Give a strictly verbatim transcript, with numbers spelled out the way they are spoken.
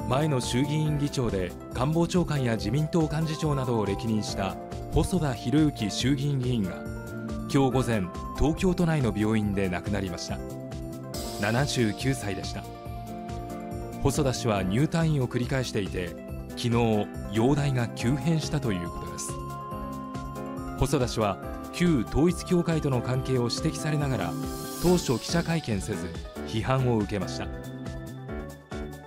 前の衆議院議長で官房長官や自民党幹事長などを歴任した細田博之衆議院議員が今日午前、東京都内の病院で亡くなりました。ななじゅうきゅうさいでした。細田氏は入退院を繰り返していて、昨日容体が急変したということです。細田氏は旧統一教会との関係を指摘されながら当初記者会見せず批判を受けました。